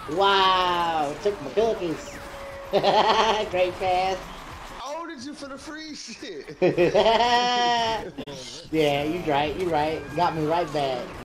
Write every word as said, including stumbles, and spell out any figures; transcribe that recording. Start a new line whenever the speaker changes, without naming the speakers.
Wow, took my cookies. Great pass.
I ordered you for the free shit.
Yeah, you right, you right. Got me right back.